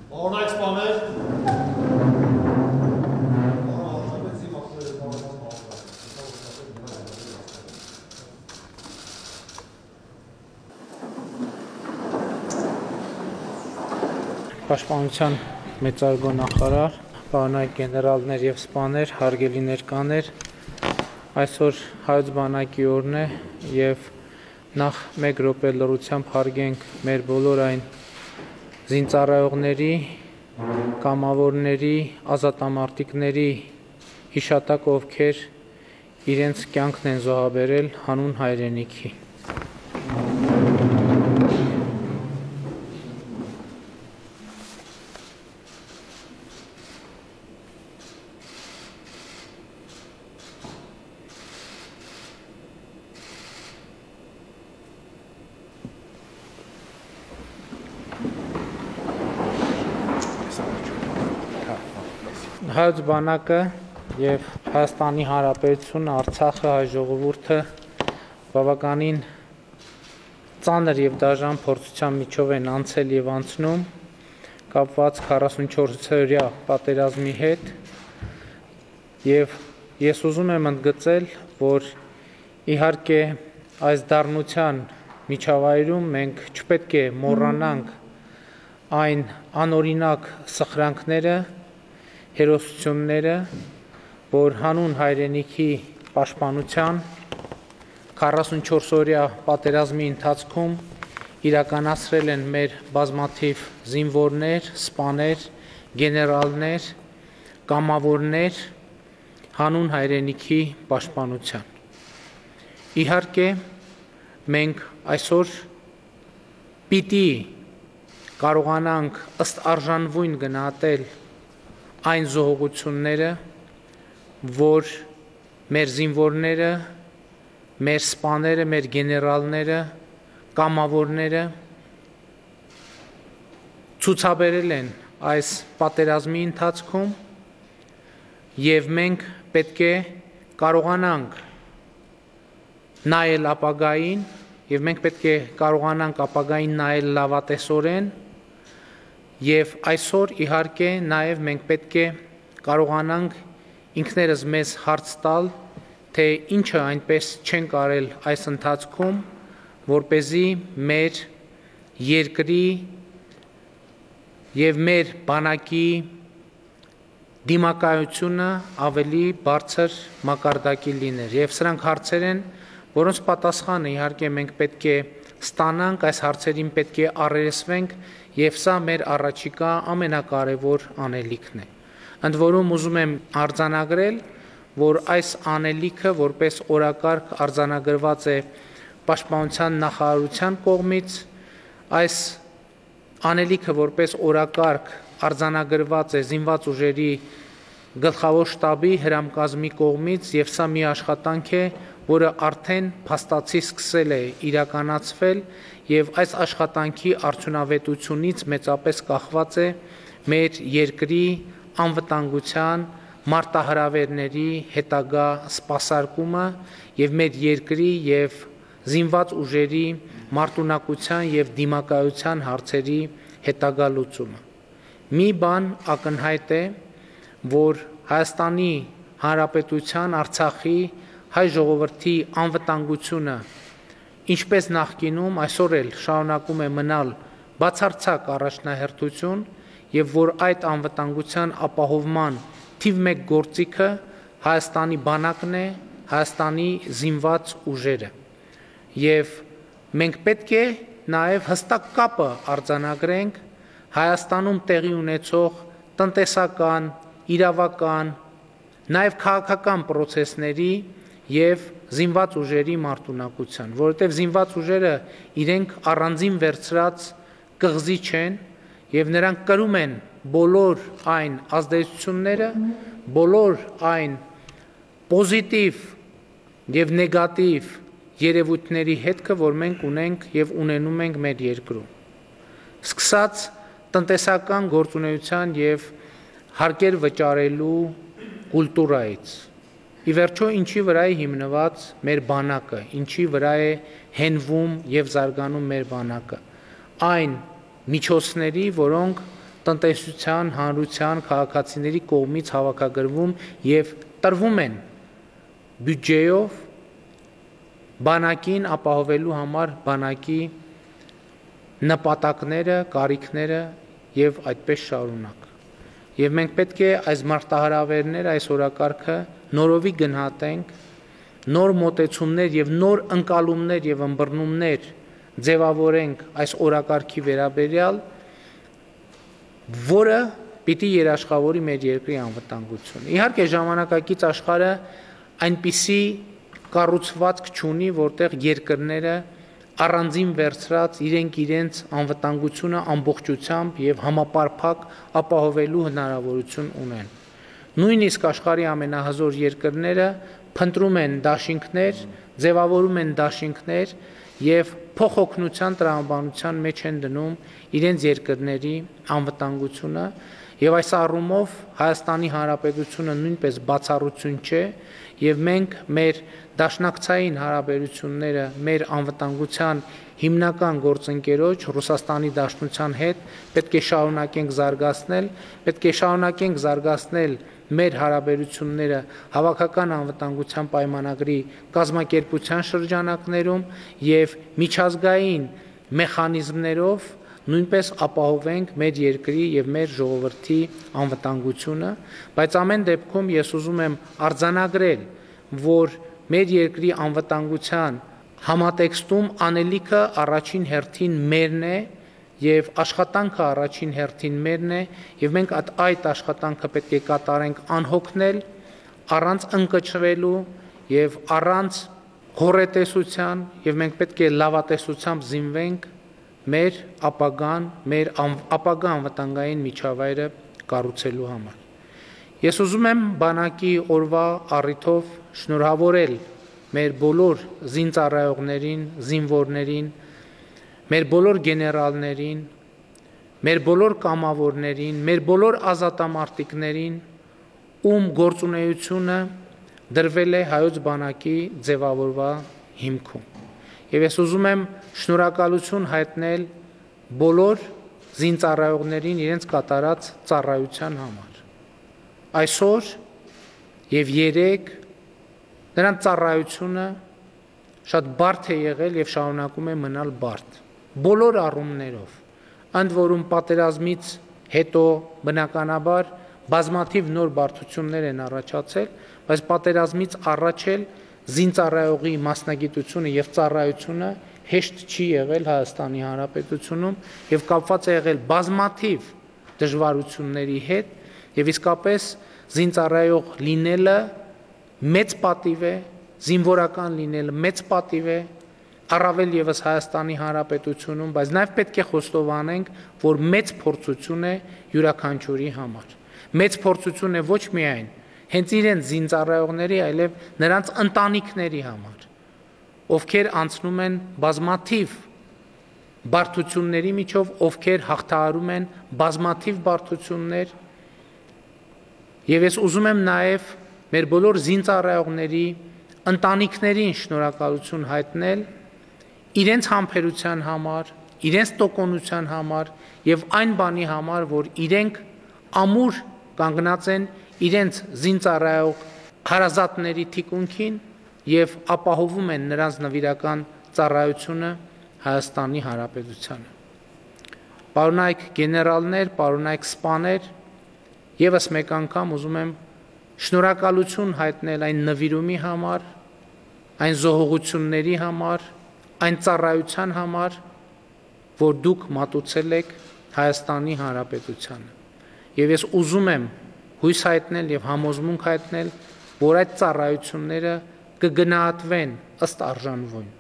Օրինակ սպաներ։ Պաշտպանության մեծարգո նախարար, պարոնայք գեներալներ և սպաներ, հարգելի ներկաներ, այսօր հայոց բանակի օրն է և նախ մեկ րոպե լռությամբ հարգենք մեր բոլոր այն զինծառայողների, կամավորների, ազատամարտիկների հիշատակը, ովքեր իրենց կյանքն են զոհաբերել հանուն հայրենիքի։ Հայոց բանակը և Հայաստանի Հանրապետությունը, Արցախը, հայ ժողովուրդը բավականին ծանր և դաժան փորձության միջով են անցել և անցնում կապված 44-օրյա պատերազմի հետ և ես ուզում եմ ընդգծել, որ իհարկե այս դառնության միջավայրում մենք չպետք է մոռանանք այն անօրինակ սխրանքները, հերոսությունները, որ հանուն հայրենիքի պաշտպանության 44-օրյա պատերազմի ընթացքում իրականացրել են մեր բազմաթիվ զինվորներ, սպաներ, գեներալներ, կամավորներ հանուն հայրենիքի պաշտպանության։ Իհարկե, մենք այսօր պիտի կարողանանք ըստ արժանվույն գնահատել այն զոհողությունները, որ մեր զինվորները, մեր սպաները, մեր գեներալները, կամավորները ցուցաբերել են այս պատերազմի ընթացքում և մենք պետք է կարողանանք նայել ապագային և մենք պետք է կարողանանք ապագային նայել լավատեսորեն և այսօր իհարկե նաև մենք պետք է կարողանանք ինքներս մեզ հարց տալ, թե ինչը այնպես չենք արել այս ընթացքում, որպեսզի մեր երկրի և մեր բանակի դիմակայությունը ավելի բարձր մակարդակի լիներ։ Եվ սրանք հարցեր են, որոնց պատասխանը իհարկե մենք պետք է ստանանք, այս հարցերին պետք է առերեսվենք և սա մեր առաջիկա ամենակարևոր անելիքն է։ Ընդ որում ուզում եմ արձանագրել, որ այս անելիքը որպես օրակարգ արձանագրված է Պաշտպանության նախարարության կողմից, այս անելիքը որպես օրակարգ արձանագրված է Զինված ուժերի գլխավոր շտաբի հրամկազմի կողմից և սա մի աշխատանք է, որը արդեն փաստացի սկսել է իրականացվել և այս աշխատանքի արդյունավետությունից մեծապես կախված է մեր երկրի անվտանգության, մարտահրավերների հետագա սպասարկումը և մեր երկրի և զինված ուժերի մարտունակության և դիմակայության հարցերի հետագա լուծումը։ Մի բան ակնհայտ է, որ Հայաստանի Հանրապետության, Արցախի հայ ժողովրդի անվտանգությունը ինչպես նախկինում, այսօր էլ շարունակում է մնալ բացարձակ առաջնահերթություն և որ այդ անվտանգության ապահովման թիվ մեկ գործիքը Հայաստանի բանակն է, Հայաստանի զինված ուժերը։ Եվ մենք պետք է նաև հստակ կապը արձանագրենք Հայաստանում տեղի ունեցող տնտեսական, իրավական, նաև քաղաքական պրոցեսների և զինված ուժերի մարտունակության, որովհետև զինված ուժերը իրենք առանձին վերցրած կղզի չեն և նրանք կրում են բոլոր այն ազդեցությունները, բոլոր այն պոզիտիվ և նեգատիվ երևույթների հետքը, որ մենք ունենք և ունենում ենք մեր երկրում։ Սկսած տնտեսական գործունեության և հարկեր վճարելու կուլտուրայից, ի վերջո ինչի վրա է հիմնված մեր բանակը, ինչի վրա է հենվում և զարգանում մեր բանակը, այն միջոցների, որոնք տնտեսության, հանրության, քաղաքացիների կողմից հավաքագրվում եւ տրվում են բյուջեով բանակին ապահովելու համար բանակի նպատակները, կարիքները եւ այդպես շարունակ։ Եվ մենք պետք է այս մարտահրավերները, այս օրակարգը նորովի գնահատենք, նոր մոտեցումներ եւ նոր ընկալումներ եւ ըմբռնումներ ձևավորենք այս օրակարգի վերաբերյալ, որը պիտի երաշխավորի մեր երկրի անվտանգությունը։ Իհարկե ժամանակակից աշխարհը այնպիսի կառուցվածք չունի, որտեղ երկրները առանձին վերցրած իրենց անվտանգությունը ամբողջությամբ եւ համապարփակ ապահովելու հնարավորություն ունեն։ Նույնիսկ աշխարհի ամենահզոր երկրները փնտրում են դաշինքներ, ձևավորում են դաշինքներ եւ փոխօգնության տրամաբանության մեջ են դնում իրենց երկրների անվտանգությունը եւ այս առումով Հայաստանի Հանրապետությունը նույնպես բացառություն չէ եւ մենք մեր դաշնակցային հարաբերությունները մեր անվտանգության հիմնական գործընկերոջ Ռուսաստանի Դաշնության հետ պետք է շարունակենք զարգացնել մեր հարաբերությունները հավաքական անվտանգության պայմանագրի կազմակերպության շրջանակներում եւ միջազգային մեխանիզմներով նույնպես ապահովենք մեր երկրի եւ մեր ժողովրդի անվտանգությունը, բայց ամեն դեպքում ես ուզում եմ արձանագրել, որ մեր երկրի անվտանգության համատեքստում անելիքը առաջին հերթին մերն է եւ աշխատանքը առաջին հերթին մերն է եւ մենք այդ աշխատանքը պետք է կատարենք անհոգնել, առանց ընկճվելու եւ առանց հորետեսության եւ մենք պետք է լավատեսությամբ զինվենք մեր ապագա անվտանգային միջավայրը կառուցելու համար։ Ես ուզում եմ բանակի օրվա առիթով շնորհավորել մեր բոլոր զինծառայողներին, զինվորներին, մեր բոլոր գեներալներին, մեր բոլոր կամավորներին, մեր բոլոր ազատամարտիկներին, ում գործունեությունը դրվել է հայոց բանակի ձևավորવા հիմքում։ Եվ ես ուզում եմ շնորհակալություն հայտնել բոլոր զինծառայողներին իրենց կատարած ծառայության համար։ Այսօր եւ երեկ նրանց ծառայությունը շատ բարդ է եղել եւ շարունակում է մնալ բարդ։ Բոլոր առումներով, ընդ որում պատերազմից հետո բնականաբար բազմաթիվ նոր բարդություններ են առաջացել, բայց պատերազմից առաջ էլ զինծառայողի մասնագիտությունը եւ ծառայությունը հեշտ չի եղել Հայաստանի Հանրապետությունում եւ կապված է եղել բազմաթիվ դժվարությունների հետ եւ իսկապես զինծառայող լինելը մեծ պատիվ է, զինվորական լինելը մեծ պատիվ է, առավել եւս Հայաստանի Հանրապետությունում, բայց նաեւ պետք է խոստովանենք, որ մեծ փորձություն է յուրաքանչյուրի համար։ Մեծ փորձություն է ոչ միայն հենց իրենց զինծառայողների, այլև նրանց ընտանիքների համար, ովքեր անցնում են բազմաթիվ բարդությունների միջով, ովքեր հաղթահարում են բազմաթիվ բարդություններ, եւ ես ուզում եմ նաեւ մեր բոլոր զինծառայողների ընտանիքներին շնորհակալություն հայտնել իրենց համբերության համար, իրենց տոկունության համար եւ այն բանի համար, որ իրենք ամուր կանգնած են իրենց զինծառայող հարազատների թիկունքին եւ ապահովում են նրանց նվիրական ծառայությունը Հայաստանի Հանրապետությանը։ Պարոնայք գեներալներ, պարոնայք սպաներ, եւս մեկ անգամ ուզում եմ շնորհակալություն հայտնել այն նվիրումի համար, այն զոհողությունների համար, այն ծառայության համար, որ դուք մատուցել եք Հայաստանի Հանրապետությանը։ Եվ ես ուզում եմ հույս հայտնել եւ համոզմունք հայտնել, որ այդ ծառայությունները կգնահատվեն ըստ արժանվույն։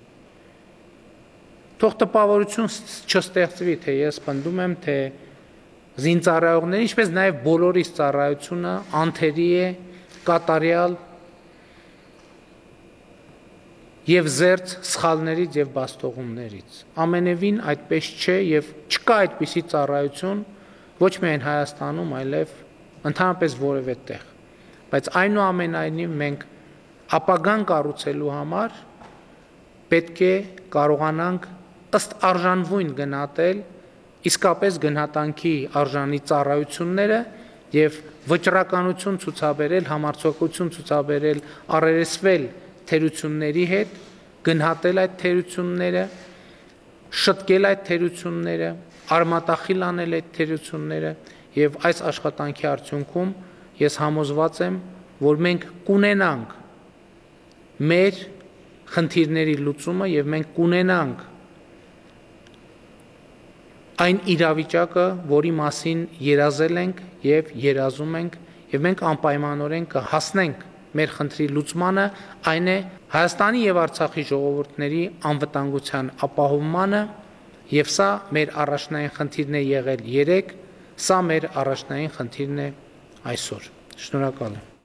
Թող տպավորություն չստեղծվի, թե ես պնդում եմ, թե զինծառայողների, ինչպես նաեւ բոլորիս ծառայությունը անթերի է, կատարյալ եւ զերծ սխալներից եւ բաստողումներից։ Ամենևին այդպես չէ եւ չկա այդպիսի ծառայություն ոչ միայն Հայաստանում, այլև ընդհանրապես որևէ տեղ, բայց այնուամենայնիվ մենք ապագան կառուցելու համար պետք է կարողանանք ըստ արժանվույն գնահատել իսկապես գնահատանքի արժանի ծառայությունները եւ վճռականություն ցուցաբերել, համարձակություն ցուցաբերել, առերեսվել թերությունների հետ, գնահատել այդ թերությունները, շտկել այդ թերությունները, արմատախիլ անել այդ թերությունները եւ այս աշխատանքի արդյունքում ես համոզված եմ, որ մենք կունենանք մեր խնդիրների լուծումը եւ մենք կունենանք այն իրավիճակը, որի մասին երազել ենք եւ երազում ենք եւ մենք անպայմանորեն կհասնենք մեր խնդրի լուծմանը, այն է Հայաստանի եւ Արցախի ժողովուրդների անվտանգության ապահովմանը եւ սա մեր առաջնային խնդիրն է եղել երեք, սա մեր առաջնային խնդիրն է այսօր։ Շնորհակալ եմ։